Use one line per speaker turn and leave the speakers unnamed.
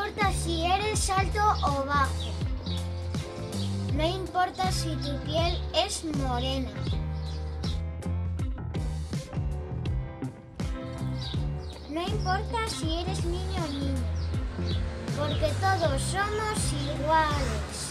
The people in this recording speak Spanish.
importa si eres alto o bajo. No importa si tu piel es morena. No importa si eres niño o niña, porque todos somos iguales.